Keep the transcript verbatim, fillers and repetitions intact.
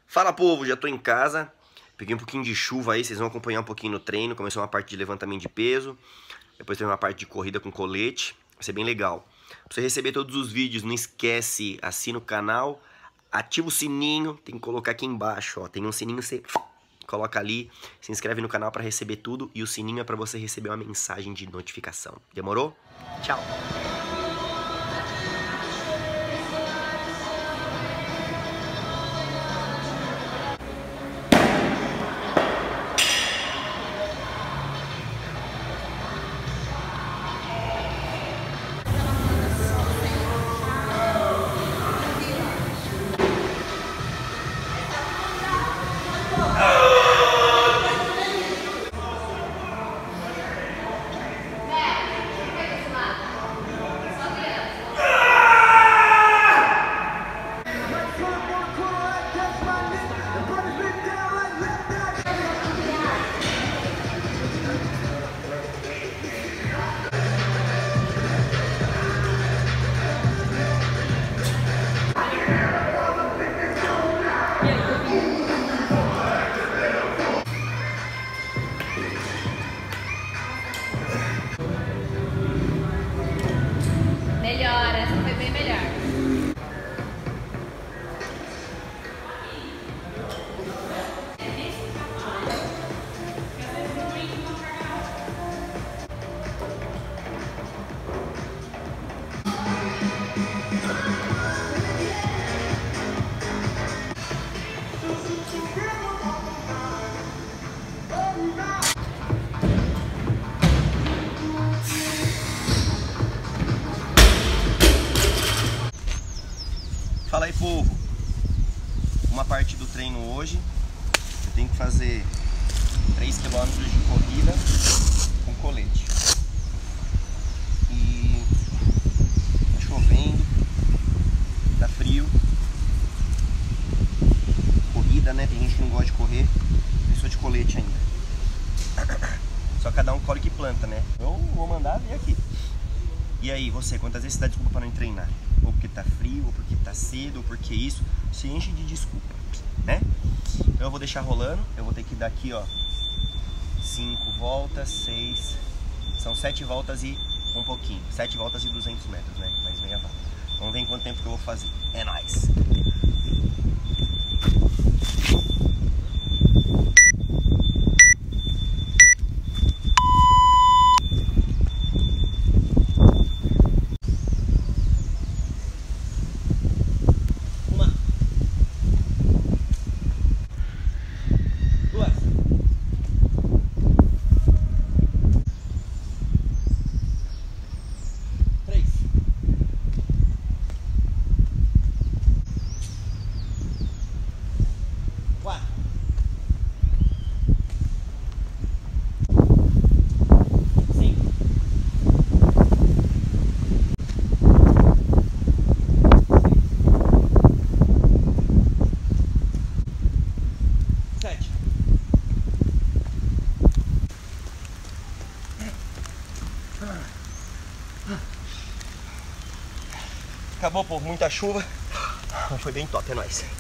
Fala, povo, já tô em casa. Peguei um pouquinho de chuva aí, vocês vão acompanhar um pouquinho no treino. Começou uma parte de levantamento de peso, depois tem uma parte de corrida com colete. Vai ser bem legal. Pra você receber todos os vídeos, não esquece, assina o canal, ativa o sininho, tem que colocar aqui embaixo, ó. Tem um sininho, você coloca ali, se inscreve no canal pra receber tudo. E o sininho é pra você receber uma mensagem de notificação. Demorou? Tchau! Melhor, essa foi bem melhor. Fala aí, povo. Uma parte do treino hoje, eu tenho que fazer três quilômetros de corrida com colete. E tá chovendo, tá frio. Corrida, né? Tem gente que não gosta de correr, eu sou de colete ainda. Só cada um colhe que planta, né? Eu vou mandar vir aqui. E aí, você, quantas vezes você dá desculpa para não treinar? Ou porque tá frio, ou porque tá cedo, ou porque isso. Se enche de desculpa, né? Então eu vou deixar rolando. Eu vou ter que dar aqui, ó, cinco voltas, seis. São sete voltas e um pouquinho. Sete voltas e duzentos metros, né? Mais meia volta. Vamos ver em quanto tempo que eu vou fazer. É nóis! Acabou, povo, muita chuva, mas foi bem top, é nóis.